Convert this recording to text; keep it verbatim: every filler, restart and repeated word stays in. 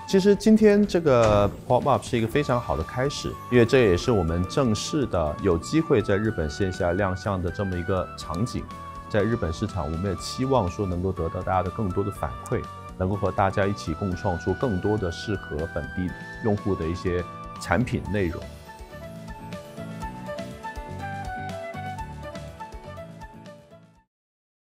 其实今天这个 pop up 是一个非常好的开始，因为这也是我们正式的有机会在日本线下亮相的这么一个场景。在日本市场，我们也期望说能够得到大家的更多的反馈，能够和大家一起共创出更多的适合本地用户的一些产品内容。